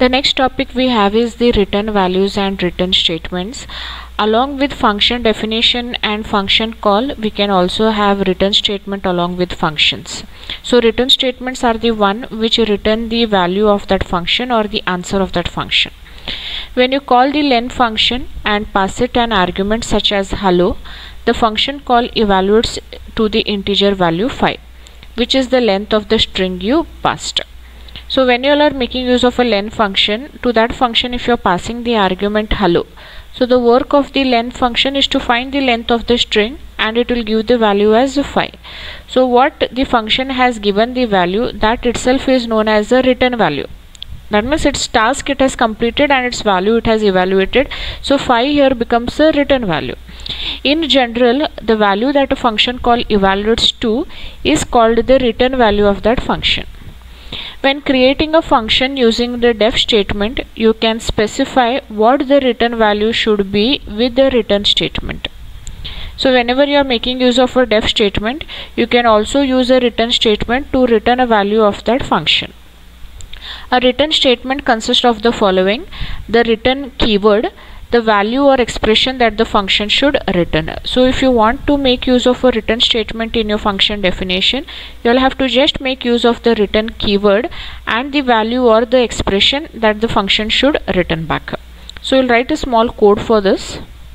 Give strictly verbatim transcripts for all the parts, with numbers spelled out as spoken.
The next topic we have is the return values and return statements. Along with function definition and function call, we can also have return statement along with functions. So return statements are the one which return the value of that function or the answer of that function. When you call the len function and pass it an argument such as hello, the function call evaluates to the integer value five, which is the length of the string you passed. So when you are making use of a len function, to that function if you are passing the argument hello, so the work of the len function is to find the length of the string and it will give the value as five. So what the function has given the value, that itself is known as the return value. That means its task it has completed and its value it has evaluated. So five here becomes a return value. In general, the value that a function call evaluates to is called the return value of that function. When creating a function using the def statement, you can specify what the return value should be with the return statement. So whenever you are making use of a def statement, you can also use a return statement to return a value of that function. A return statement consists of the following: the return keyword, the value or expression that the function should return. So if you want to make use of a return statement in your function definition, you will have to just make use of the return keyword and the value or the expression that the function should return back. So we'll write a small code for this.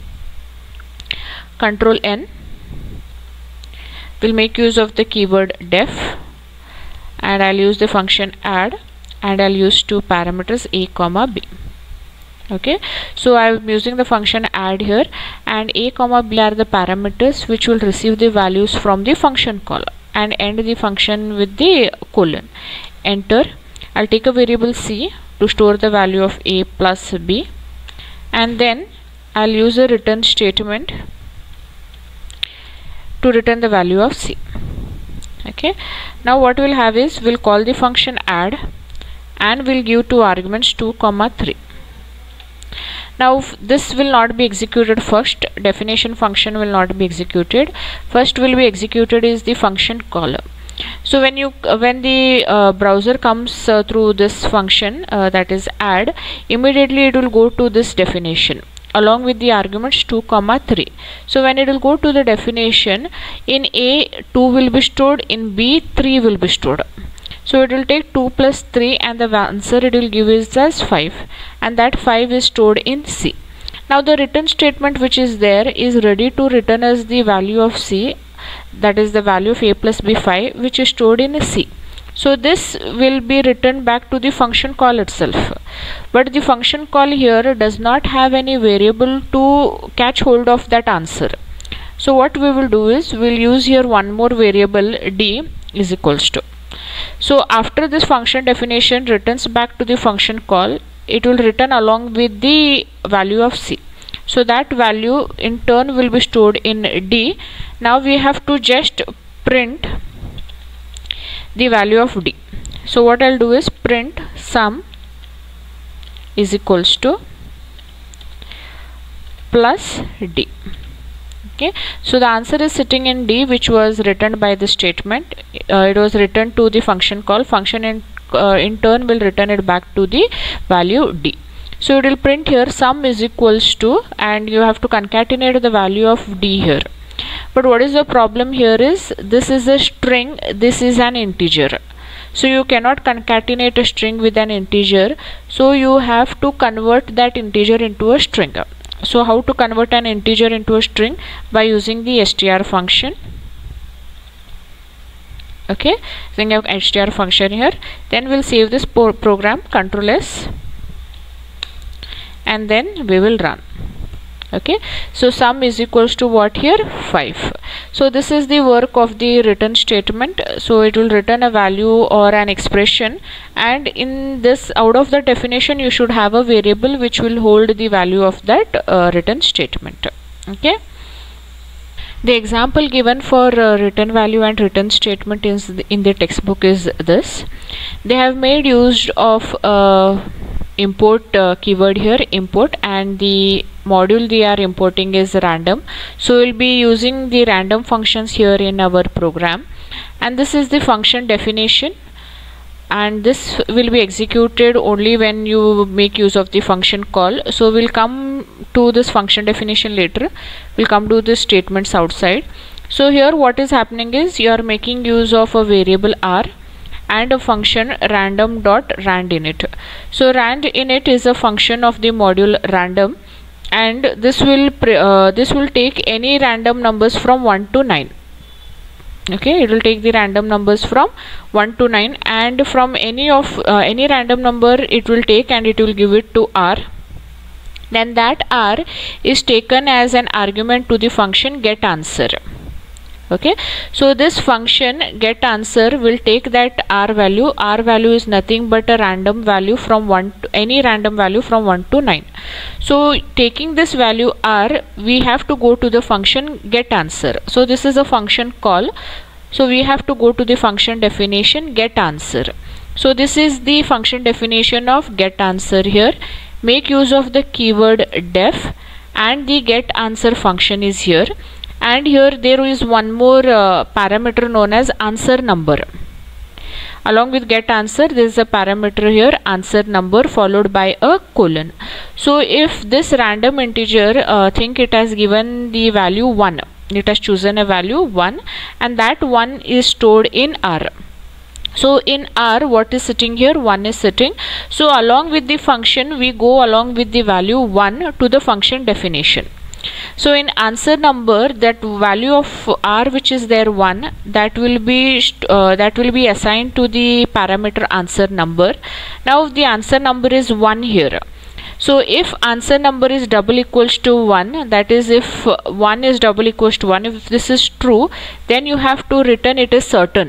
Control N. We'll make use of the keyword def and I'll use the function add and I'll use two parameters a comma b. Okay, so I'm using the function add here, and a comma b are the parameters which will receive the values from the function call, and end the function with the colon. Enter. I'll take a variable c to store the value of a plus b, and then I'll use a return statement to return the value of c. Okay, now what we'll have is we'll call the function add and we'll give two arguments two comma three. Now this will not be executed first, definition function will not be executed. First will be executed is the function caller. So when you uh, when the uh, browser comes uh, through this function uh, that is add, immediately it will go to this definition along with the arguments two comma three. So when it will go to the definition, in A two will be stored, in B three will be stored. So it will take two plus three and the answer it will give is as five, and that five is stored in C. Now the return statement which is there is ready to return as the value of C, that is the value of a plus b five, which is stored in C. So this will be returned back to the function call itself, but the function call here does not have any variable to catch hold of that answer. So what we will do is we'll use here one more variable d is equals to. So after this function definition returns back to the function call, it will return along with the value of c. So that value in turn will be stored in d. Now we have to just print the value of d. So what I'll do is print sum is equals to plus d. Okay, so the answer is sitting in D, which was returned by the statement. Uh, it was returned to the function call. Function in uh, in turn will return it back to the value D. So it will print here sum is equals to, and you have to concatenate the value of D here. But what is the problem here is this is a string, this is an integer. So you cannot concatenate a string with an integer. So you have to convert that integer into a string. So how to convert an integer into a string? By using the str function. Okay, so we have str function here. Then we'll save this program, Control S, and then we will run. Okay, so sum is equals to what here? five. So this is the work of the return statement. So it will return a value or an expression, and in this, out of the definition, you should have a variable which will hold the value of that uh, return statement. Okay, the example given for uh, return value and return statement is the, in the textbook is this. They have made use of uh, import uh, keyword here, import, and the module they are importing is random. So we'll be using the random functions here in our program, and this is the function definition. and this will be executed only when you make use of the function call. So we'll come to this function definition later. We'll come to the statements outside. So here what is happening is you are making use of a variable r and a function random dot rand init. So rand init is a function of the module random, and this will uh, this will take any random numbers from one to nine. Okay, it will take the random numbers from one to nine, and from any of uh, any random number it will take and it will give it to r. Then that r is taken as an argument to the function get answer. Okay, so this function get answer will take that r value. R value is nothing but a random value from one to any random value from one to nine. So taking this value r, we have to go to the function get answer. So this is a function call, so we have to go to the function definition get answer. So this is the function definition of get answer. Here make use of the keyword def, and the get answer function is here. And here there is one more uh, parameter known as answer number. Along with get answer, there is a parameter here answer number followed by a colon. So if this random integer uh, think it has given the value one, it has chosen a value one, and that one is stored in r. So in r, what is sitting here? one is sitting. So along with the function, we go along with the value one to the function definition. So in answer number, that value of r which is there one, that will be uh, that will be assigned to the parameter answer number. Now the answer number is one here. So if answer number is double equals to one, that is if one is double equals to one, if this is true, then you have to return it is certain.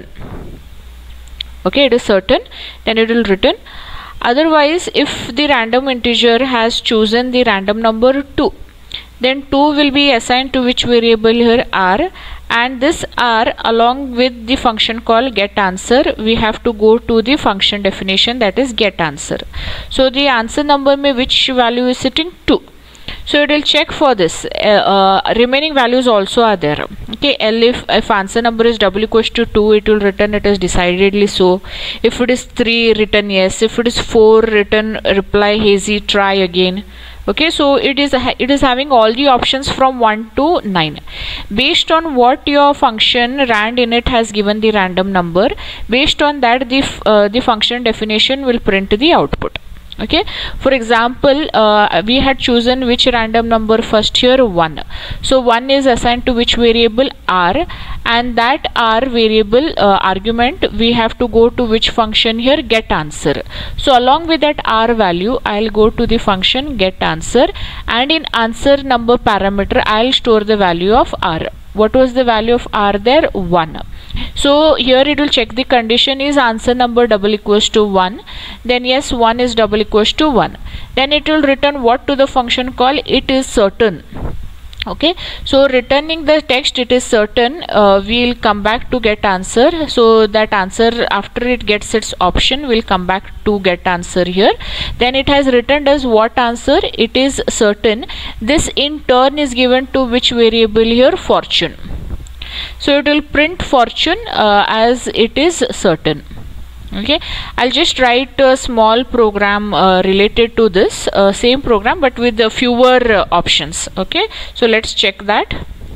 Okay, it is certain, then it will return. Otherwise, if the random integer has chosen the random number two, then two will be assigned to which variable here r, and this r along with the function call get answer, we have to go to the function definition, that is get answer. So the answer number may which value is sitting two. So it will check for this. Uh, uh, remaining values also are there. Okay, L if if answer number is double equals to two, it will return it is decidedly so. If it is three, return yes. If it is four, return reply hazy, try again. Okay, so it is it is having all the options from one to nine. Based on what your function rand init has given the random number, based on that the uh, the function definition will print the output. Okay, for example, uh, we had chosen which random number first here, one. So one is assigned to which variable r, and that r variable uh, argument we have to go to which function here, get answer. So along with that r value, I'll go to the function get answer, and in answer number parameter I'll store the value of r. What was the value of r there? one. So here it will check the condition is answer number double equals to one, then yes, one is double equals to one. Then it will return what to the function call? It is certain. Okay, so returning the text it is certain, uh, we'll come back to get answer. So that answer, after it gets its option, will come back to get answer here. Then it has returned as what answer? It is certain. This in turn is given to which variable here? Fortune. So it will print fortune uh, as it is certain. Okay, I'll just write a small program uh, related to this uh, same program but with the fewer uh, options. Okay, so let's check that.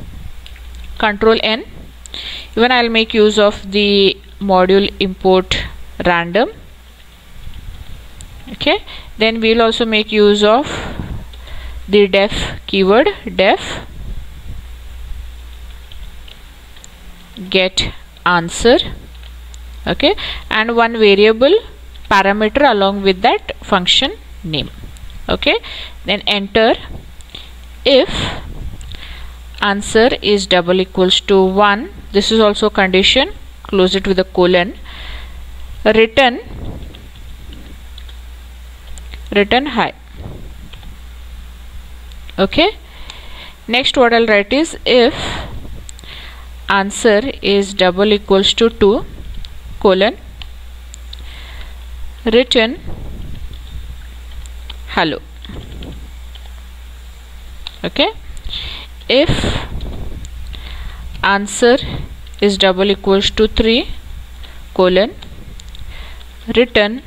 Control N. Even I'll make use of the module import random. Okay, then we'll also make use of the def keyword, def get answer. Okay, and one variable parameter along with that function name. Okay, then enter. If answer is double equals to one, this is also condition, close it with a colon, return return high. Okay, next what I'll write is if answer is double equals to two, colon, return hello. Okay, if answer is double equals to three, colon, return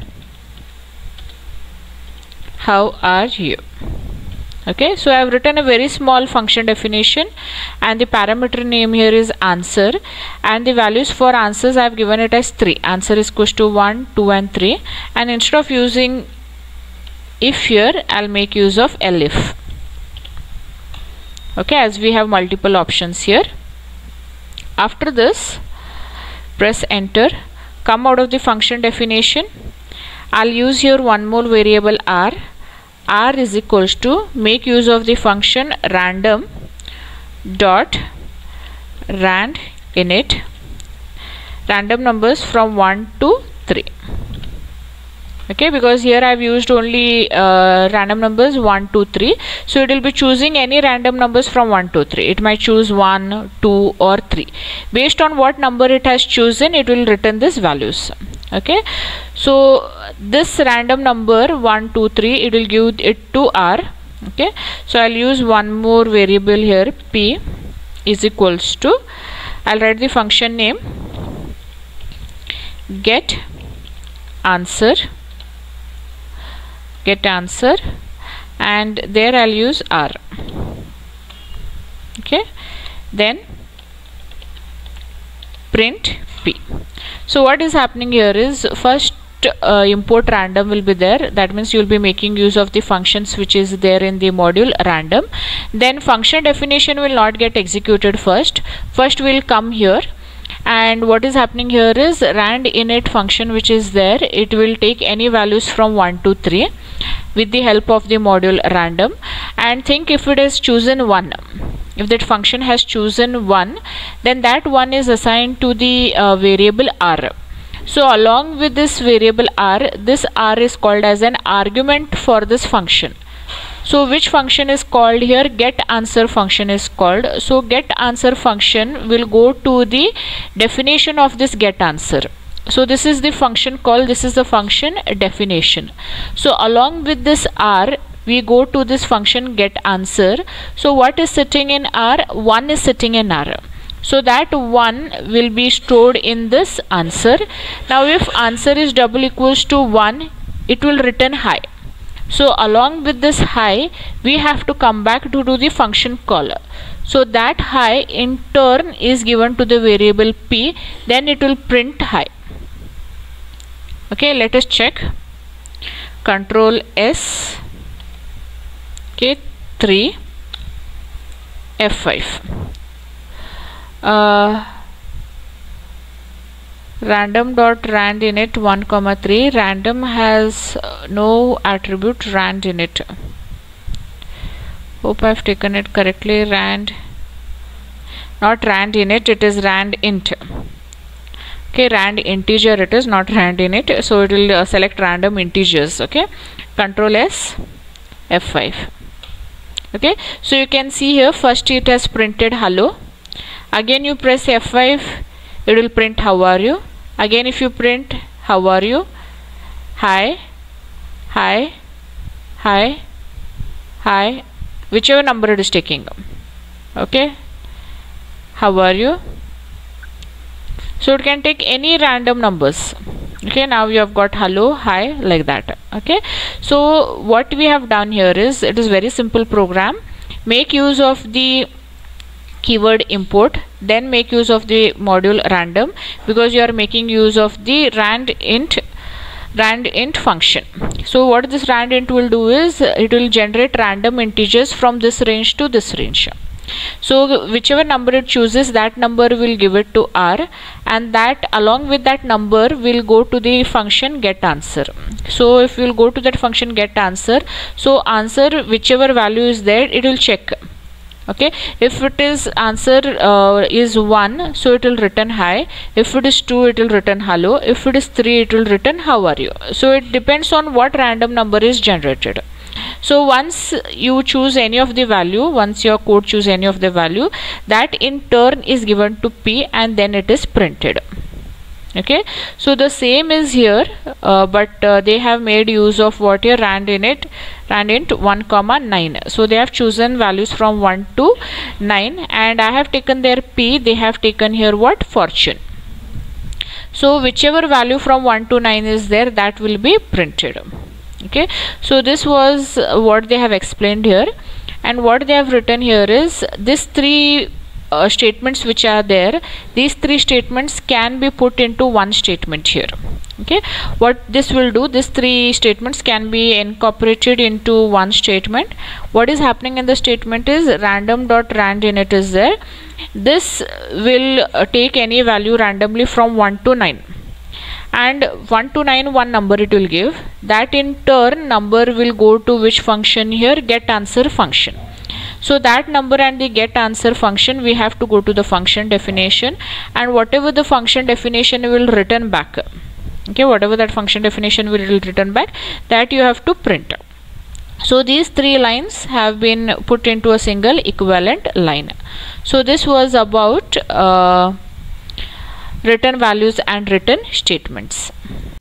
how are you. Okay, so I have written a very small function definition, and the parameter name here is answer, and the values for answers I have given it as three. Answer is equals to one, two and three, and instead of using if here, I'll make use of elif. Okay, as we have multiple options here. After this, press enter, come out of the function definition. I'll use here one more variable r. R is equals to make use of the function random dot rand init, random numbers from one to three. Okay, because here I have used only uh, random numbers one, two, three, so it will be choosing any random numbers from one to three. It might choose one, two or three. Based on what number it has chosen, it will return these values. Okay, so this random number one, two, three, it will give it to r. Okay, so I'll use one more variable here, p is equals to, I'll write the function name get answer, get answer, and there I'll use r. Okay, then print p. So what is happening here is, first uh, import random will be there. That means you will be making use of the functions which is there in the module random. Then function definition will not get executed first. First will come here, and what is happening here is rand init function which is there, it will take any values from one to three with the help of the module random. And think if it is chosen one, if that function has chosen one, then that one is assigned to the uh, variable r. So along with this variable r, this r is called as an argument for this function. So which function is called here? Get answer function is called. So get answer function will go to the definition of this get answer. So this is the function call, this is the function definition. So along with this r, we go to this function get answer. So what is sitting in r? one is sitting in r. So that one will be stored in this answer. Now if answer is double equals to one, it will return high. So along with this high, we have to come back to do the function call. So that high in turn is given to the variable p, then it will print high. Okay, let us check. Control S, okay, three, F five. Uh, random dot rand init one comma three. Random has uh, no attribute rand init. Hope I have taken it correctly. Rand, not rand init, it is rand int. Okay, rand integer it is, not rand init. So it will uh, select random integers. Okay, Control S, F five. Okay, so you can see here first it has printed hello. Again you press F five, it will print how are you. Again if you print how are you, hi, hi, hi, hi, whichever number it is taking. Okay, how are you. So it can take any random numbers. Okay, now you have got hello, hi, like that. Okay, so what we have done here is, it is very simple program. Make use of the keyword import, then make use of the module random, because you are making use of the rand int rand int function. So what this rand int will do is, it will generate random integers from this range to this range. So whichever number it chooses, that number will give it to r, and that along with that number will go to the function get answer. So if we will go to that function get answer, so answer whichever value is there, it will check. Okay, if it is answer uh, is one, so it will return hi. If it is two, it will return hello. If it is three, it will return how are you. So it depends on what random number is generated. So once you choose any of the value, once your code choose any of the value, that in turn is given to p, and then it is printed. Okay, so the same is here, uh, but uh, they have made use of what here, rand init, rand int one comma nine. So they have chosen values from one to nine, and I have taken their p, they have taken here what, fortune. So whichever value from one to nine is there, that will be printed. Okay, so this was what they have explained here, and what they have written here is these three uh, statements which are there, these three statements can be put into one statement here. Okay, what this will do, these three statements can be incorporated into one statement. What is happening in the statement is random dot rand init is there. This will uh, take any value randomly from one to nine, and one to nine one number it will give. That in turn number will go to which function here, get answer function. So that number and the get answer function, we have to go to the function definition, and whatever the function definition will return back, okay, whatever that function definition will return back, that you have to print. So these three lines have been put into a single equivalent line. So this was about uh, return values and return statements.